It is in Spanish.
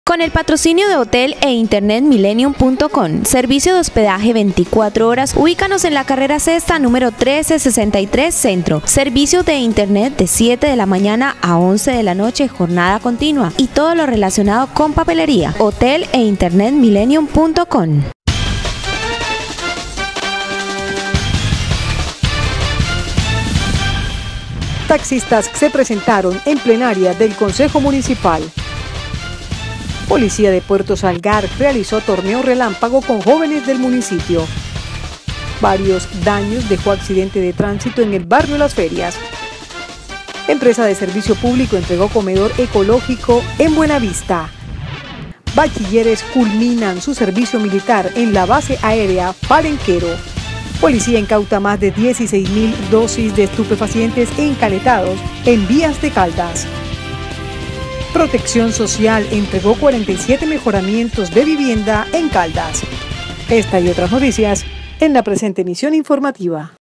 Con el patrocinio de Hotel e Internet Millennium.com, servicio de hospedaje 24 horas, ubícanos en la carrera sexta número 1363 Centro. Servicio de Internet de 7 de la mañana a 11 de la noche, jornada continua y todo lo relacionado con papelería. Hotel e Internet Millennium.com. Taxistas se presentaron en plenaria del Consejo Municipal. Policía de Puerto Salgar realizó torneo relámpago con jóvenes del municipio. Varios daños dejó accidente de tránsito en el barrio Las Ferias. Empresa de servicio público entregó comedor ecológico en Buenavista. Bachilleres culminan su servicio militar en la base aérea Palenquero. Policía incauta más de 16.000 dosis de estupefacientes encaletados en vías de Caldas. Protección Social entregó 47 mejoramientos de vivienda en Caldas. Esta y otras noticias en la presente emisión informativa.